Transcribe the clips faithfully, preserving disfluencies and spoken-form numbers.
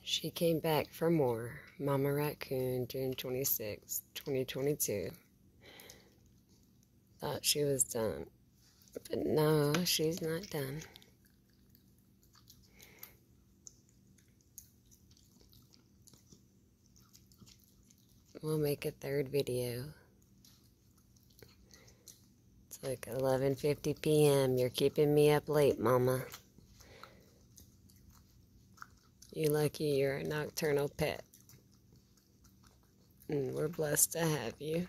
She came back for more. Mama Raccoon, June twenty-sixth, twenty twenty-two. Thought she was done. But no, she's not done. We'll make a third video. It's like eleven fifty p m You're keeping me up late, Mama. You lucky you're a nocturnal pet. And we're blessed to have you.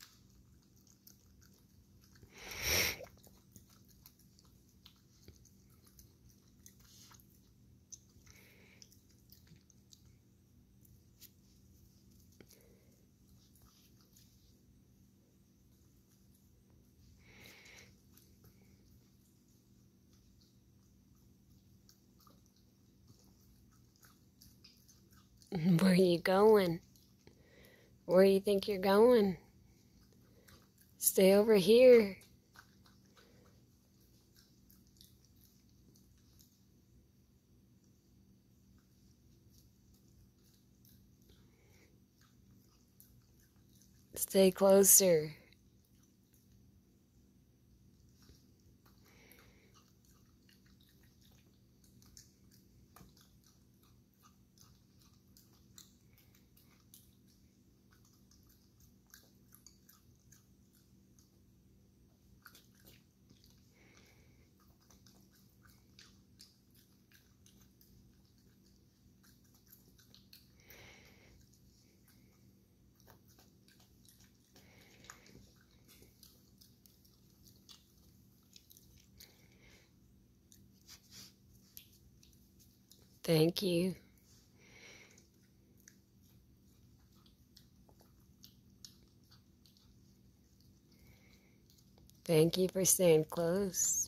Where are you going? Where do you think you're going? Stay over here. Stay closer. Thank you. Thank you for staying close.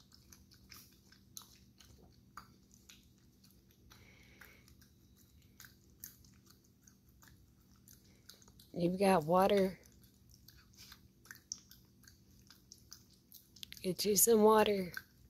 You've got water. Get you some water.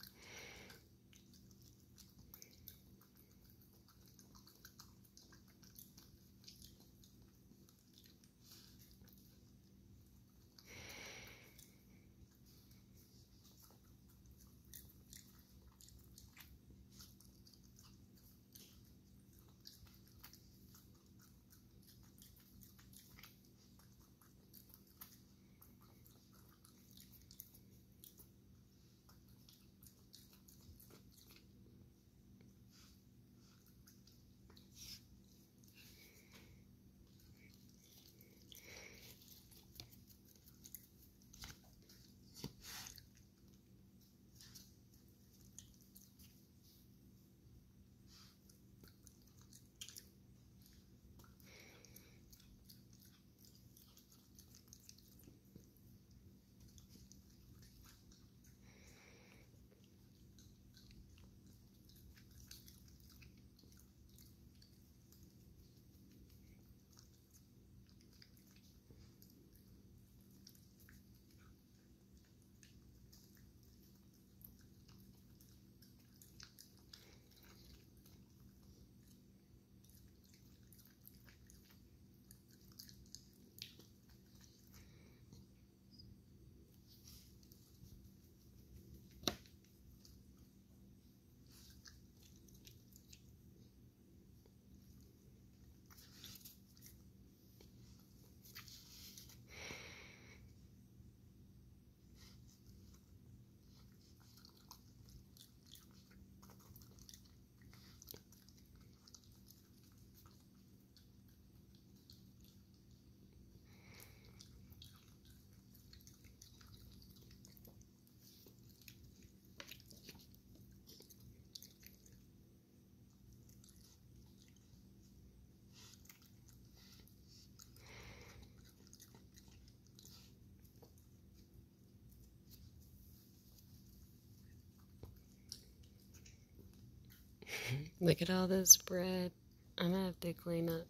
Look at all this bread. I'm gonna have to clean up.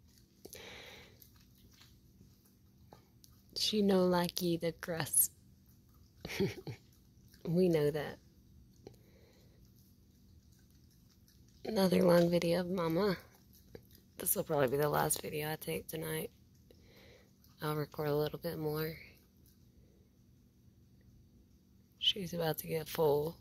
She no like you the crust. We know that. Another long video of Mama. This will probably be the last video I take tonight. I'll record a little bit more. She's about to get full.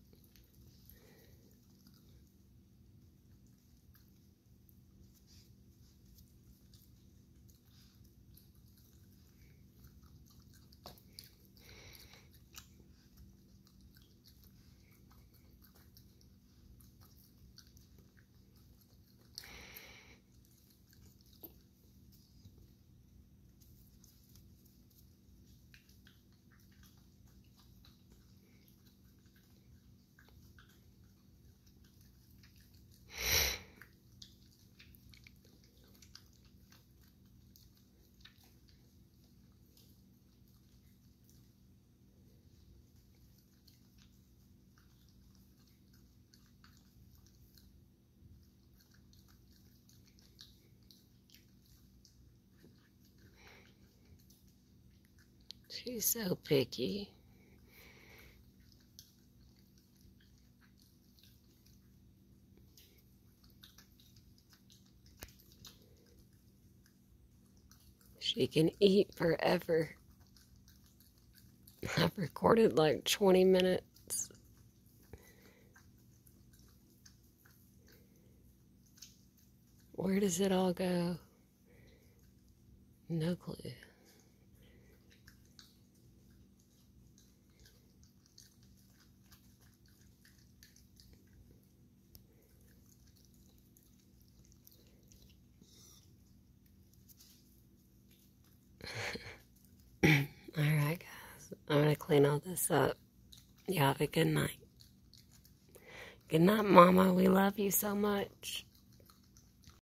She's so picky. She can eat forever. I've recorded like twenty minutes. Where does it all go? No clue. Alright guys, I'm going to clean all this up. You have a good night. Good night, Mama. We love you so much.